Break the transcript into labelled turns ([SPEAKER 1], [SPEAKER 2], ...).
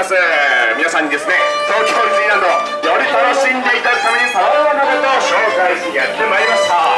[SPEAKER 1] ます。皆さんにですね、東京ディズニーランドより楽しんでいただくために様々なことを紹介しにやってまいりました。